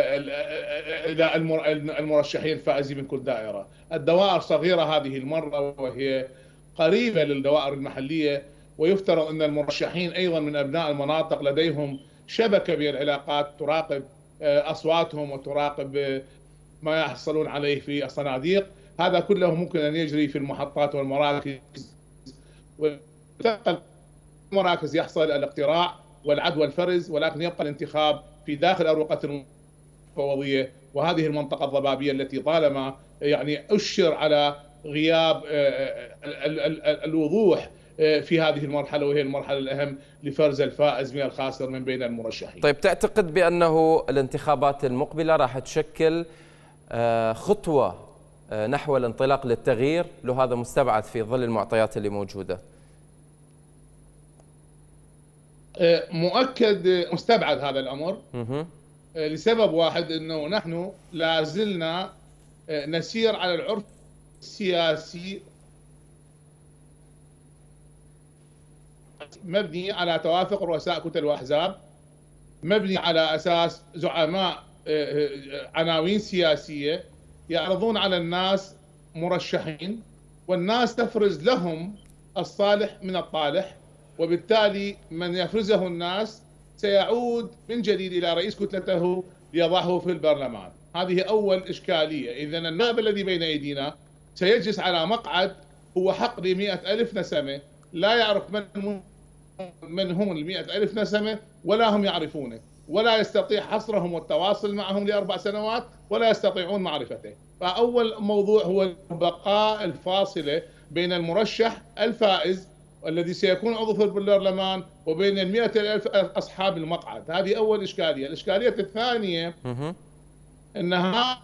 المرشحين الفائزين من كل دائرة. الدوائر صغيرة هذه المرة وهي قريبة للدوائر المحلية، ويفترض أن المرشحين أيضا من أبناء المناطق لديهم شبكة من العلاقات تراقب أصواتهم وتراقب ما يحصلون عليه في الصناديق. هذا كله ممكن أن يجري في المحطات والمراكز، والمراكز يحصل الاقتراع والعد والفرز، ولكن يبقى الانتخاب في داخل أروقة المفوضية، وهذه المنطقة الضبابية التي طالما يعني أشر على غياب الوضوح في هذه المرحلة، وهي المرحلة الأهم لفرز الفائز من الخاسر من بين المرشحين. طيب، تعتقد بأنه الانتخابات المقبلة راح تشكل خطوة نحو الانطلاق للتغيير، لو هذا مستبعد في ظل المعطيات اللي موجودة؟ مؤكد مستبعد هذا الأمر لسبب واحد، أنه نحن لا زلنا نسير على العرف السياسي مبني على توافق رؤساء كتل وأحزاب، مبني على أساس زعماء عناوين سياسية يعرضون على الناس مرشحين، والناس تفرز لهم الصالح من الطالح، وبالتالي من يفرزه الناس سيعود من جديد إلى رئيس كتلته ليضعه في البرلمان. هذه أول إشكالية. إذن النائب الذي بين أيدينا سيجلس على مقعد هو حق ل100,000 نسمة، لا يعرف من هم ال100,000 نسمة، ولا هم يعرفونه، ولا يستطيع حصرهم والتواصل معهم ل4 سنوات، ولا يستطيعون معرفته. فأول موضوع هو بقاء الفاصلة بين المرشح الفائز الذي سيكون عضو في البرلمان وبين ال100,000 أصحاب المقعد. هذه أول إشكالية. الإشكالية الثانية أنها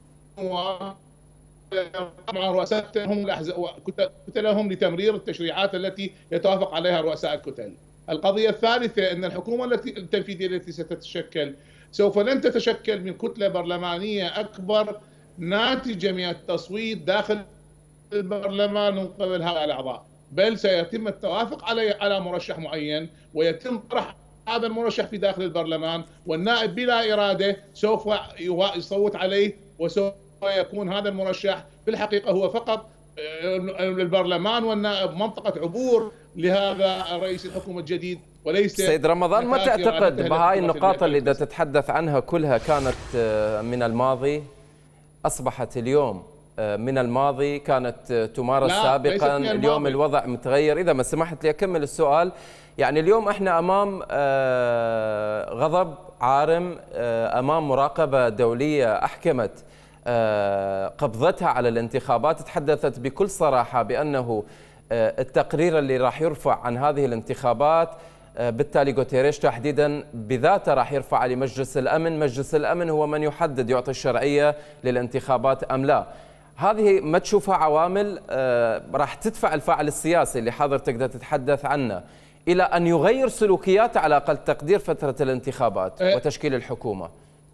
مع رؤسائهم كتلهم لتمرير التشريعات التي يتوافق عليها رؤساء الكتل. القضية الثالثة أن الحكومة التنفيذية التي ستتشكل سوف لن تتشكل من كتلة برلمانية أكبر ناتجة من التصويت داخل البرلمان من قبل هؤلاء الأعضاء، بل سيتم التوافق على مرشح معين ويتم طرح هذا المرشح في داخل البرلمان، والنائب بلا إرادة سوف يصوت عليه، وسوف يكون هذا المرشح في الحقيقة هو فقط البرلمان والنائب منطقة عبور لهذا رئيس الحكومة الجديد، وليس. سيد رمضان، ما تعتقد بهاي النقاط اللي دا تتحدث عنها كلها كانت من الماضي، أصبحت اليوم من الماضي، كانت تمارس سابقا، اليوم الوضع متغير؟ إذا ما سمحت لي أكمل السؤال. يعني اليوم احنا أمام غضب عارم، أمام مراقبة دولية أحكمت قبضتها على الانتخابات، تحدثت بكل صراحة بأنه التقرير اللي راح يرفع عن هذه الانتخابات بالتالي غوتيريش تحديدا بذاته راح يرفع على مجلس الأمن. مجلس الأمن هو من يحدد يعطي الشرعية للانتخابات أم لا. هذه ما تشوفها عوامل راح تدفع الفاعل السياسي اللي حضرتك دا تتحدث عنه إلى أن يغير سلوكياته على أقل تقدير فترة الانتخابات وتشكيل الحكومة؟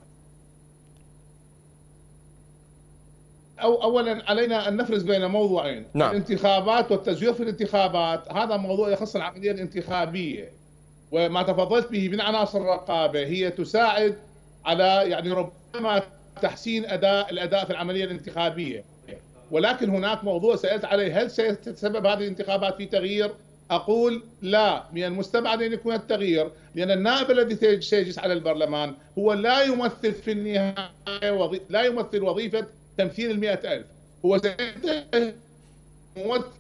أولا علينا أن نفرز بين موضوعين. نعم. الانتخابات والتزوير في الانتخابات هذا موضوع يخص العملية الانتخابية، وما تفضلت به من عناصر الرقابة هي تساعد على يعني ربما تحسين الأداء في العملية الانتخابية. ولكن هناك موضوع سألت عليه، هل ستتسبب هذه الانتخابات في تغيير؟ أقول لا، من المستبعد أن يكون التغيير، لأن النائب الذي سيجلس على البرلمان هو لا يمثل في النهاية لا يمثل وظيفة تمثيل ال100,000، هو ممثل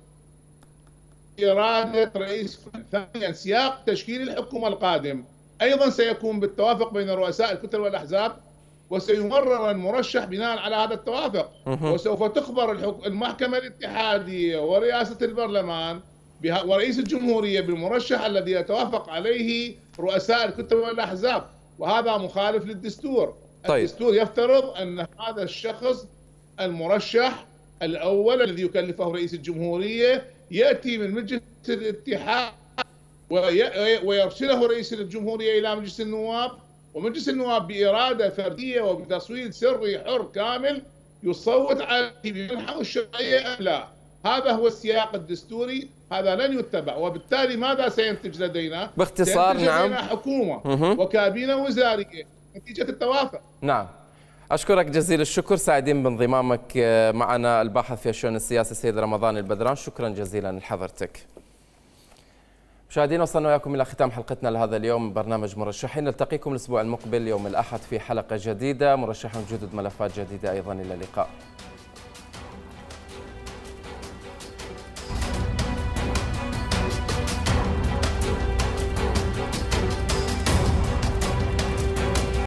إرادة رئيس. ثانيا سياق تشكيل الحكومة القادم أيضا سيكون بالتوافق بين رؤساء الكتل والأحزاب، وسيمرر المرشح بناء على هذا التوافق، وسوف تخبر المحكمة الاتحادية ورئاسة البرلمان ورئيس الجمهورية بالمرشح الذي يتوافق عليه رؤساء الكتل والأحزاب، وهذا مخالف للدستور. طيب. الدستور يفترض أن هذا الشخص المرشح الأول الذي يكلفه رئيس الجمهورية يأتي من مجلس الاتحاد ويرسله رئيس الجمهورية إلى مجلس النواب، ومجلس النواب بإرادة فردية وبتصويت سري حر كامل يصوت عليه بمنحه الشرعية أم لا. هذا هو السياق الدستوري، هذا لن يتبع، وبالتالي ماذا سينتج لدينا؟ باختصار نعم لدينا حكومة وكابينة وزارية نتيجة التوافق. نعم. أشكرك جزيل الشكر، سعيدين بانضمامك معنا الباحث في الشؤون السياسية السيد رمضان البدران، شكرا جزيلا لحضرتك. مشاهدينا، وصلنا وياكم إلى ختام حلقتنا لهذا اليوم من برنامج مرشحين. نلتقيكم الأسبوع المقبل يوم الأحد في حلقة جديدة، مرشحون جدد، ملفات جديدة أيضا. إلى اللقاء.